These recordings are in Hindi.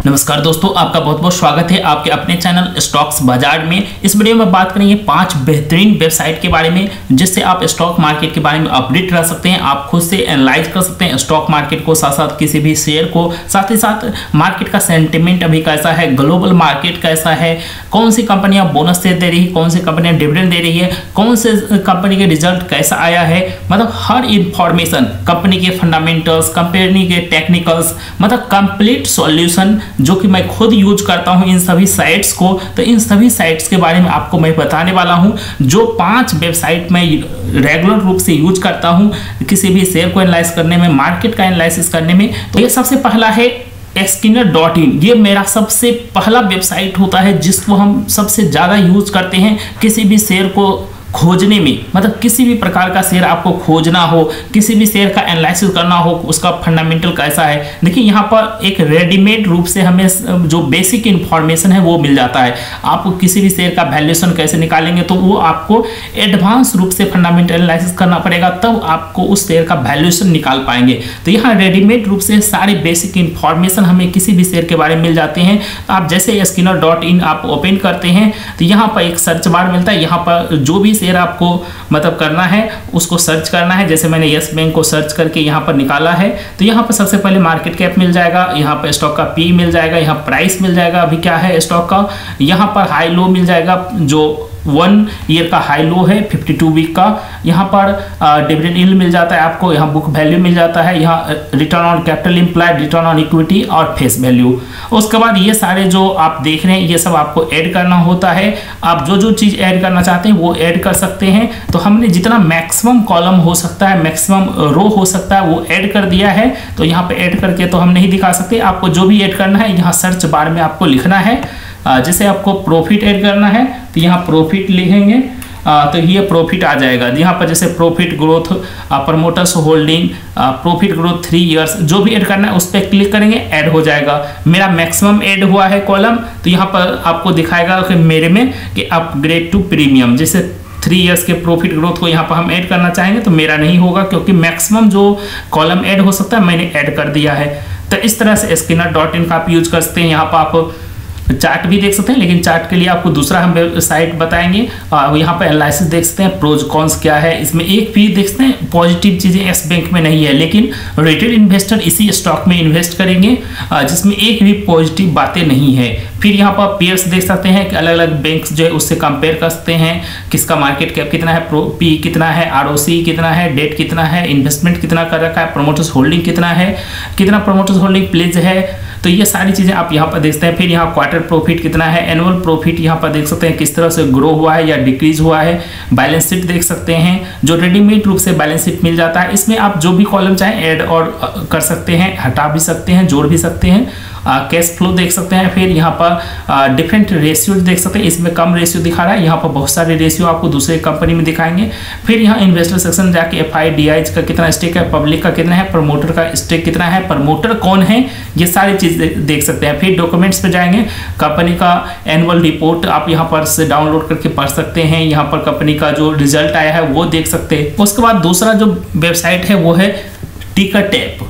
नमस्कार दोस्तों, आपका बहुत बहुत स्वागत है आपके अपने चैनल स्टॉक्स बाजार में। इस वीडियो में बात करेंगे 5 बेहतरीन वेबसाइट के बारे में जिससे आप स्टॉक मार्केट के बारे में अपडेट रह सकते हैं। आप खुद से एनालाइज कर सकते हैं स्टॉक मार्केट को, साथ साथ किसी भी शेयर को, साथ ही साथ मार्केट का सेंटिमेंट अभी कैसा है, ग्लोबल मार्केट कैसा है, कौन सी कंपनियां बोनस दे रही है, कौन सी कंपनियां डिविडेंड दे रही है, कौन से कंपनी के रिजल्ट कैसा आया है, मतलब हर इंफॉर्मेशन, कंपनी के फंडामेंटल्स, कंपनी के टेक्निकल्स, मतलब कंप्लीट सॉल्यूशन जो कि मैं खुद यूज करता हूं इन सभी साइट्स को। तो इन सभी साइट्स के बारे में आपको मैं बताने वाला हूं, जो 5 वेबसाइट मैं रेगुलर रूप से यूज करता हूं किसी भी शेयर को एनालाइज करने में, मार्केट का एनालिसिस करने में। तो ये सबसे पहला है Skinner.in। ये मेरा सबसे पहला वेबसाइट होता है जिसको हम सबसे ज़्यादा यूज करते हैं किसी भी शेयर को खोजने में। मतलब किसी भी प्रकार का शेयर आपको खोजना हो, किसी भी शेयर का एनालिसिस करना हो, उसका फंडामेंटल कैसा है। देखिए यहाँ पर एक रेडीमेड रूप से हमें जो बेसिक इंफॉर्मेशन है वो मिल जाता है। आपको किसी भी शेयर का वैल्यूएशन कैसे निकालेंगे तो वो आपको एडवांस रूप से फंडामेंटल एनालिसिस करना पड़ेगा, तब आपको उस शेयर का वैल्यूएशन निकाल पाएंगे। तो यहाँ रेडीमेड रूप से सारी बेसिक इंफॉर्मेशन हमें किसी भी शेयर के बारे में मिल जाते हैं। आप जैसे Skinner.in आप ओपन करते हैं तो यहाँ पर एक सर्च बार मिलता है। यहाँ पर जो भी शेयर आपको मतलब करना है उसको सर्च करना है। जैसे मैंने यस बैंक को सर्च करके यहाँ पर निकाला है तो यहाँ पर सबसे पहले मार्केट कैप मिल जाएगा, यहाँ पर स्टॉक का पी मिल जाएगा, यहाँ प्राइस मिल जाएगा अभी क्या है स्टॉक का, यहाँ पर हाई लो मिल जाएगा जो 1 ईयर का हाई लो है 52 वीक का, यहाँ पर डिविडेंड यील्ड मिल जाता है आपको, यहाँ बुक वैल्यू मिल जाता है, यहाँ return on capital employed, return on equity और फेस वैल्यू। उसके बाद ये सारे जो आप देख रहे हैं ये सब आपको ऐड करना होता है। आप जो जो चीज़ ऐड करना चाहते हैं वो ऐड कर सकते हैं। तो हमने जितना मैक्सिमम कॉलम हो सकता है, मैक्सिमम रो हो सकता है वो ऐड कर दिया है। तो यहाँ पे ऐड करके तो हम नहीं दिखा सकते, आपको जो भी ऐड करना है यहाँ सर्च बार में आपको लिखना है। जैसे आपको प्रॉफिट ऐड करना है तो यहाँ प्रॉफिट लिखेंगे तो ये प्रॉफिट आ जाएगा। यहाँ पर जैसे profit growth, promoters holding, profit growth 3 years, जो भी ऐड करना है उस पर क्लिक करेंगे, ऐड हो जाएगा। मेरा मैक्सिमम ऐड हुआ है कॉलम, तो यहाँ पर आपको दिखाएगा कि मेरे में कि अपग्रेड टू प्रीमियम, जैसे 3 इयर्स के प्रॉफिट ग्रोथ को यहाँ पर हम ऐड करना चाहेंगे तो मेरा नहीं होगा क्योंकि मैक्सिमम जो कॉलम ऐड हो सकता है मैंने ऐड कर दिया है। तो इस तरह से Skinner.in का आप यूज कर सकते हैं। यहाँ पर आप चार्ट भी देख सकते हैं, लेकिन चार्ट के लिए आपको दूसरा हम साइट बताएंगे। यहाँ पर एनालिसिस देख सकते हैं, प्रोज कॉन्स क्या है, इसमें एक भी देख सकते हैं पॉजिटिव चीज़ें यस बैंक में नहीं है, लेकिन रिटेल इन्वेस्टर इसी स्टॉक में इन्वेस्ट करेंगे जिसमें एक भी पॉजिटिव बातें नहीं है। फिर यहाँ पर पेयर्स देख सकते हैं कि अलग अलग बैंक्स जो है उससे कंपेयर कर सकते हैं, किसका मार्केट कैप कितना है, पी कितना है, ROC कितना है, डेट कितना है, इन्वेस्टमेंट कितना कर रखा है, प्रमोटर्स होल्डिंग कितना है, कितना प्रमोटर्स होल्डिंग प्लेज है। तो ये सारी चीज़ें आप यहाँ पर देखते हैं। फिर यहाँ क्वार्टर प्रॉफिट कितना है, एनुअल प्रॉफिट यहाँ पर देख सकते हैं किस तरह से ग्रो हुआ है या डिक्रीज हुआ है। बैलेंस शीट देख सकते हैं, जो रेडीमेड रूप से बैलेंस शीट मिल जाता है। इसमें आप जो भी कॉलम चाहें ऐड और कर सकते हैं, हटा भी सकते हैं, जोड़ भी सकते हैं। कैश फ्लो देख सकते हैं। फिर यहाँ पर डिफरेंट रेशियो देख सकते हैं, इसमें कम रेशियो दिखा रहा है, यहाँ पर बहुत सारे रेशियो आपको दूसरे कंपनी में दिखाएंगे। फिर यहाँ इन्वेस्टर सेक्शन जाके FIDI का कितना स्टेक है, पब्लिक का कितना है, प्रमोटर का स्टेक कितना है, प्रमोटर कौन है, ये सारी चीज़ देख सकते हैं। फिर डॉक्यूमेंट्स पे जाएंगे, कंपनी का एनुअल रिपोर्ट आप यहाँ पर से डाउनलोड करके पढ़ सकते हैं। यहाँ पर कंपनी का जो रिजल्ट आया है वो देख सकते हैं। उसके बाद दूसरा जो वेबसाइट है वो है टिकरटैप।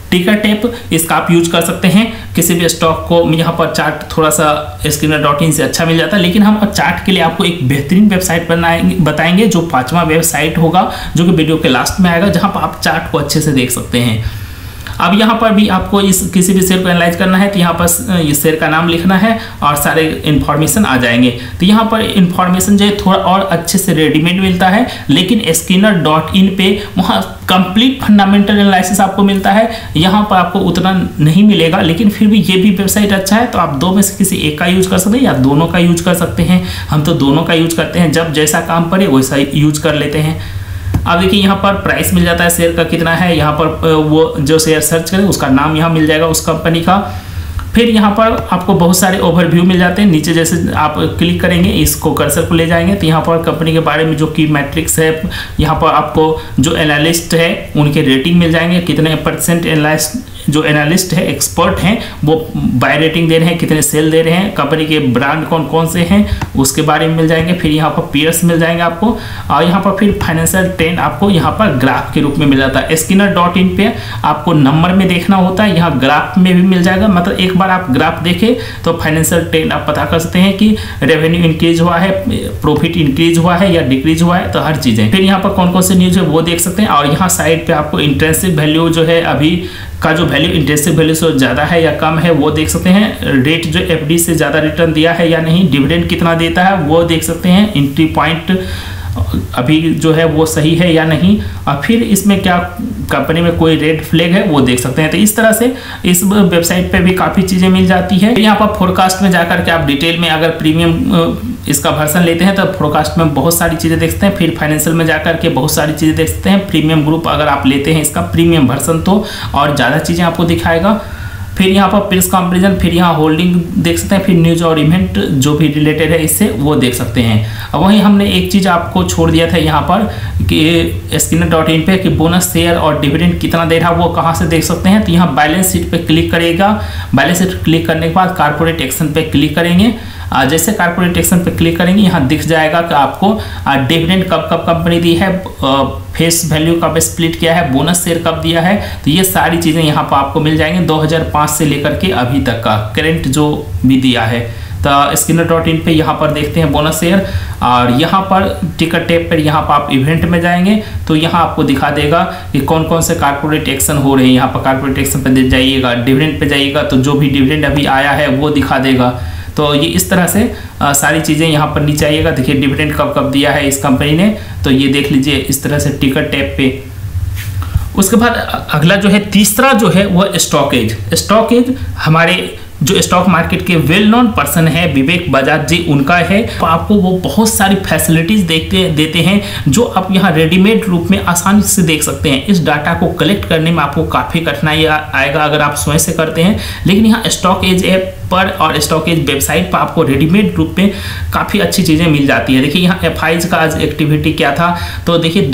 इसका आप यूज कर सकते हैं किसी भी स्टॉक को। यहाँ पर चार्ट थोड़ा सा Skinner.in से अच्छा मिल जाता है, लेकिन हम चार्ट के लिए आपको एक बेहतरीन वेबसाइट बताएंगे जो 5वां वेबसाइट होगा, जो कि वीडियो के लास्ट में आएगा, जहाँ पर आप चार्ट को अच्छे से देख सकते हैं। अब यहाँ पर भी आपको इस किसी भी शेयर को एनालाइज करना है तो यहाँ पर इस शेयर का नाम लिखना है और सारे इन्फॉर्मेशन आ जाएंगे। तो यहाँ पर इन्फॉर्मेशन जो है थोड़ा और अच्छे से रेडीमेड मिलता है, लेकिन Skinner.in पे वहाँ कंप्लीट फंडामेंटल एनालिसिस आपको मिलता है। यहाँ पर आपको उतना नहीं मिलेगा, लेकिन फिर भी ये भी वेबसाइट अच्छा है। तो आप दो में से किसी एक का यूज कर सकते हैं या दोनों का यूज कर सकते हैं। हम तो दोनों का यूज करते हैं, जब जैसा काम पड़े वैसा यूज कर लेते हैं। अब देखिए यहाँ पर प्राइस मिल जाता है शेयर का कितना है, यहाँ पर वो जो शेयर सर्च करें उसका नाम यहाँ मिल जाएगा उस कंपनी का। फिर यहाँ पर आपको बहुत सारे ओवरव्यू मिल जाते हैं। नीचे जैसे आप क्लिक करेंगे, इसको कर्सर को ले जाएंगे तो यहाँ पर कंपनी के बारे में जो की मैट्रिक्स है, यहाँ पर आपको जो एनालिस्ट है उनके रेटिंग मिल जाएंगे, कितने % एनालिस्ट जो एनालिस्ट है, एक्सपर्ट हैं, वो बाय रेटिंग दे रहे हैं, कितने सेल दे रहे हैं, कंपनी के ब्रांड कौन कौन से हैं उसके बारे में मिल जाएंगे। फिर यहाँ पर पीयर्स मिल जाएंगे आपको, और यहाँ पर फिर फाइनेंशियल ट्रेंड आपको यहाँ पर ग्राफ के रूप में मिल जाता है। Skinner.in पे आपको नंबर में देखना होता है, यहाँ ग्राफ में भी मिल जाएगा। मतलब एक बार आप ग्राफ देखें तो फाइनेंशियल ट्रेंड आप पता कर सकते हैं कि रेवेन्यू इंक्रीज हुआ है, प्रॉफिट इंक्रीज हुआ है या डिक्रीज हुआ है, तो हर चीजें। फिर यहाँ पर कौन कौन से न्यूज है वो देख सकते हैं। और यहाँ साइड पे आपको इंट्रिंसिक वैल्यू जो है अभी का जो वैल्यू इंट्रिंसिक वैल्यू से ज़्यादा है या कम है वो देख सकते हैं। रेट जो एफडी से ज़्यादा रिटर्न दिया है या नहीं, डिविडेंड कितना देता है वो देख सकते हैं। एंट्री पॉइंट अभी जो है वो सही है या नहीं, और फिर इसमें क्या कंपनी में कोई रेड फ्लैग है वो देख सकते हैं। तो इस तरह से इस वेबसाइट पे भी काफ़ी चीज़ें मिल जाती है। यहाँ पर फोरकास्ट में जाकर के आप डिटेल में अगर प्रीमियम इसका वर्जन लेते हैं तो फोरकास्ट में बहुत सारी चीज़ें देख सकते हैं। फिर फाइनेंशियल में जाकर के बहुत सारी चीज़ें देख सकते हैं। प्रीमियम ग्रुप अगर आप लेते हैं इसका प्रीमियम वर्जन तो और ज़्यादा चीज़ें आपको दिखाएगा। फिर यहाँ पर प्रिस कंपेरिजन, फिर यहाँ होल्डिंग देख सकते हैं, फिर न्यूज और इवेंट जो भी रिलेटेड है इससे वो देख सकते हैं। अब वहीं हमने एक चीज़ आपको छोड़ दिया था यहाँ पर कि Skinner.in पे कि बोनस शेयर और डिविडेंड कितना दे रहा है वो कहाँ से देख सकते हैं। तो यहाँ बैलेंस शीट पे क्लिक करेगा, बैलेंस शीट क्लिक करने के बाद कारपोरेट एक्शन पे क्लिक करेंगे। जैसे कारपोरेट एक्शन पे क्लिक करेंगे यहाँ दिख जाएगा कि आपको डिविडेंड कब कब कंपनी दी है, फेस वैल्यू कब स्प्लिट किया है, बोनस शेयर कब दिया है, तो ये सारी चीज़ें यहाँ पर आपको मिल जाएंगे 2005 से लेकर के अभी तक का करंट जो भी दिया है। तो Skinner.in पे यहाँ पर देखते हैं बोनस शेयर, और यहाँ पर टिकट टैब पर यहाँ पर आप इवेंट में जाएंगे तो यहाँ आपको दिखा देगा कि कौन कौन से कारपोरेट एक्शन हो रहे हैं। यहाँ पर कारपोरेट एक्शन पे जाइएगा, डिविडेंड पे जाइएगा तो जो भी डिविडेंड अभी आया है वो दिखा देगा। तो ये इस तरह से सारी चीज़ें यहाँ पर नीचे आइएगा, देखिए डिविडेंड कब कब दिया है इस कंपनी ने, तो ये देख लीजिए इस तरह से टिकट टैब पे। उसके बाद अगला जो है तीसरा जो है वो स्टॉकेज। स्टॉकेज हमारे जो स्टॉक मार्केट के वेल नोन पर्सन है विवेक बजाज जी, उनका है। तो आपको वो बहुत सारी फैसिलिटीज देते हैं जो आप यहाँ रेडीमेड रूप में आसानी से देख सकते हैं। इस डाटा को कलेक्ट करने में आपको काफ़ी कठिनाई आएगा अगर आप स्वयं से करते हैं, लेकिन यहाँ स्टॉकेज ऐप पर और स्टॉकेज वेबसाइट पर आपको रेडीमेड रूप में काफ़ी अच्छी चीज़ें मिल जाती है। देखिए यहाँ एफआईज का आज एक्टिविटी क्या था, तो देखिए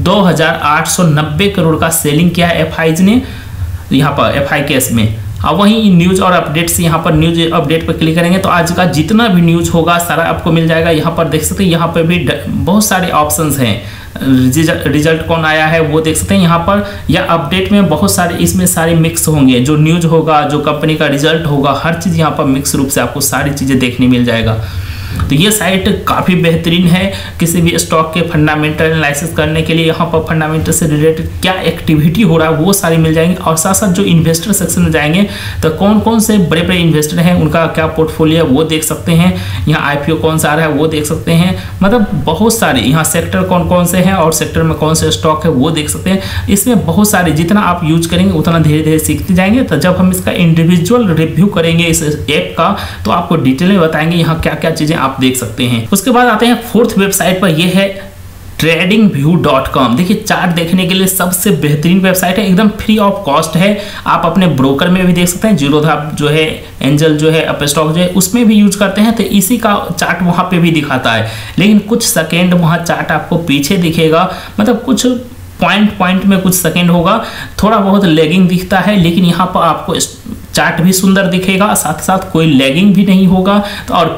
2890 करोड़ का सेलिंग किया है एफआईज ने यहाँ पर एफआई केस में। अब वहीं न्यूज़ और अपडेट्स, यहाँ पर न्यूज़ अपडेट पर क्लिक करेंगे तो आज का जितना भी न्यूज़ होगा सारा आपको मिल जाएगा। यहाँ पर देख सकते हैं, यहाँ पर भी बहुत सारे ऑप्शंस हैं, रिजल्ट कौन आया है वो देख सकते हैं यहाँ पर, या अपडेट में बहुत सारे इसमें सारे मिक्स होंगे, जो न्यूज़ होगा, जो कंपनी का रिजल्ट होगा, हर चीज़ यहाँ पर मिक्स रूप से आपको सारी चीज़ें देखने मिल जाएगा। तो ये साइट काफ़ी बेहतरीन है किसी भी स्टॉक के फंडामेंटल एनालिसिस करने के लिए। यहाँ पर फंडामेंटल से रिलेटेड क्या एक्टिविटी हो रहा है वो सारी मिल जाएंगे, और साथ साथ जो इन्वेस्टर सेक्शन में जाएंगे तो कौन कौन से बड़े बड़े इन्वेस्टर हैं, उनका क्या पोर्टफोलियो है वो देख सकते हैं। यहाँ आईपीओ कौन सा आ रहा है वो देख सकते हैं। मतलब बहुत सारे यहाँ सेक्टर कौन कौन से हैं और सेक्टर में कौन से स्टॉक है वो देख सकते हैं। इसमें बहुत सारे, जितना आप यूज करेंगे उतना धीरे धीरे सीखते जाएंगे। तो जब हम इसका इंडिविजुअल रिव्यू करेंगे इस ऐप का तो आपको डिटेल में बताएंगे यहाँ क्या क्या चीज़ें आप देख सकते हैं। उसके बाद आते हैं फोर्थ वेबसाइट पर, यह है tradingview.com। देखिए चार्ट देखने के लिए सबसे बेहतरीन वेबसाइट है, एकदम फ्री ऑफ कॉस्ट है। आप अपने ब्रोकर में भी देख सकते हैं, जीरोधा जो है, एंजल जो है, अपस्टॉक जो है, उसमें भी यूज करते हैं तो इसी का चार्ट वहां पे भी दिखाता है। लेकिन कुछ सेकेंड वहां चार्ट आपको पीछे दिखेगा, मतलब कुछ पॉइंट में कुछ सेकेंड होगा, थोड़ा बहुत लैगिंग दिखता है, लेकिन यहाँ पर आपको चार्ट भी सुंदर दिखेगा, साथ साथ कोई लैगिंग भी नहीं होगा। तो और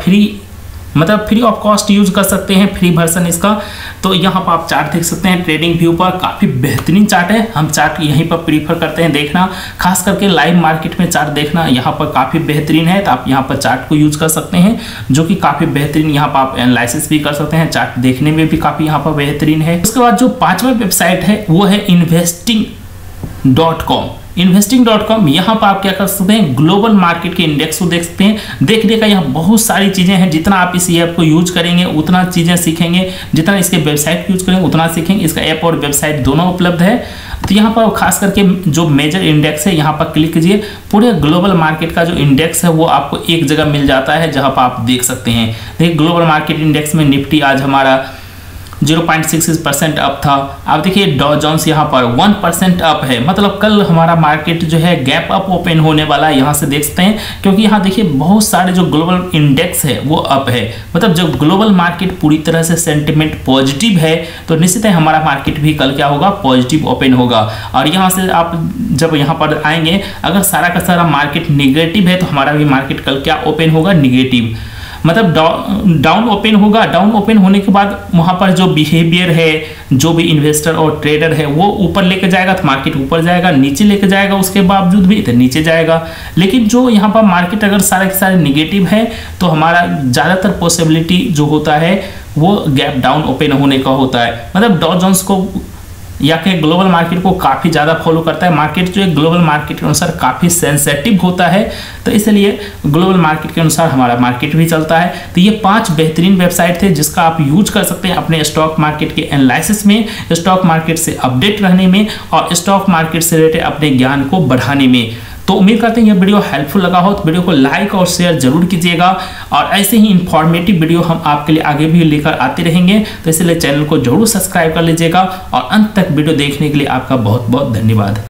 फ्री ऑफ कॉस्ट यूज कर सकते हैं, फ्री वर्जन इसका। तो यहाँ पर आप चार्ट देख सकते हैं ट्रेडिंग व्यू पर, काफ़ी बेहतरीन चार्ट है। हम चार्ट यहीं पर प्रीफर करते हैं देखना, खास करके लाइव मार्केट में चार्ट देखना यहाँ पर काफ़ी बेहतरीन है। तो आप यहाँ पर चार्ट को यूज कर सकते हैं जो कि काफ़ी बेहतरीन, यहाँ पर आप एनालिसिस भी कर सकते हैं, चार्ट देखने में भी काफ़ी यहाँ पर बेहतरीन है। उसके बाद जो पांचवा वेबसाइट है वो है investing.com। investing.com, यहाँ पर आप क्या कर सकते हैं, ग्लोबल मार्केट के इंडेक्स को देख सकते हैं। देखने का यहाँ बहुत सारी चीज़ें हैं, जितना आप इस ऐप को यूज करेंगे उतना चीज़ें सीखेंगे, जितना इसके वेबसाइट यूज करेंगे उतना सीखेंगे। इसका ऐप और वेबसाइट दोनों उपलब्ध है। तो यहाँ पर खास करके जो मेजर इंडेक्स है यहाँ पर क्लिक कीजिए, पूरे ग्लोबल मार्केट का जो इंडेक्स है वो आपको एक जगह मिल जाता है जहाँ पर आप देख सकते हैं। देखिए ग्लोबल मार्केट इंडेक्स में निफ्टी आज हमारा 0.66% अप था। आप देखिए डॉ जोन्स यहाँ पर 1% अप है, मतलब कल हमारा मार्केट जो है गैप अप ओपन होने वाला है, यहाँ से देख सकते हैं। क्योंकि यहाँ देखिए बहुत सारे जो ग्लोबल इंडेक्स है वो अप है, मतलब जब ग्लोबल मार्केट पूरी तरह से सेंटिमेंट पॉजिटिव है तो निश्चित है हमारा मार्केट भी कल क्या होगा, पॉजिटिव ओपन होगा। और यहाँ से आप जब यहाँ पर आएंगे, अगर सारा का सारा मार्केट निगेटिव है तो हमारा भी मार्केट कल क्या ओपन होगा, निगेटिव, मतलब डाउन ओपन होगा। डाउन ओपन होने के बाद वहाँ पर जो बिहेवियर है, जो भी इन्वेस्टर और ट्रेडर है वो ऊपर लेके जाएगा तो मार्केट ऊपर जाएगा, नीचे लेके जाएगा उसके बावजूद भी तो नीचे जाएगा। लेकिन जो यहाँ पर मार्केट अगर सारे के सारे निगेटिव है तो हमारा ज़्यादातर पॉसिबिलिटी जो होता है वो गैप डाउन ओपन होने का होता है। मतलब डॉ जोन्स को या कि ग्लोबल मार्केट को काफ़ी ज़्यादा फॉलो करता है। मार्केट जो है ग्लोबल मार्केट के अनुसार काफ़ी सेंसिटिव होता है, तो इसलिए ग्लोबल मार्केट के अनुसार हमारा मार्केट भी चलता है। तो ये 5 बेहतरीन वेबसाइट थे जिसका आप यूज कर सकते हैं अपने स्टॉक मार्केट के एनालिसिस में, स्टॉक मार्केट से अपडेट रहने में और स्टॉक मार्केट से रिलेटेड अपने ज्ञान को बढ़ाने में। तो उम्मीद करते हैं यह वीडियो हेल्पफुल लगा हो, तो वीडियो को लाइक और शेयर जरूर कीजिएगा और ऐसे ही इंफॉर्मेटिव वीडियो हम आपके लिए आगे भी लेकर आते रहेंगे। तो इसलिए चैनल को जरूर सब्सक्राइब कर लीजिएगा और अंत तक वीडियो देखने के लिए आपका बहुत बहुत धन्यवाद।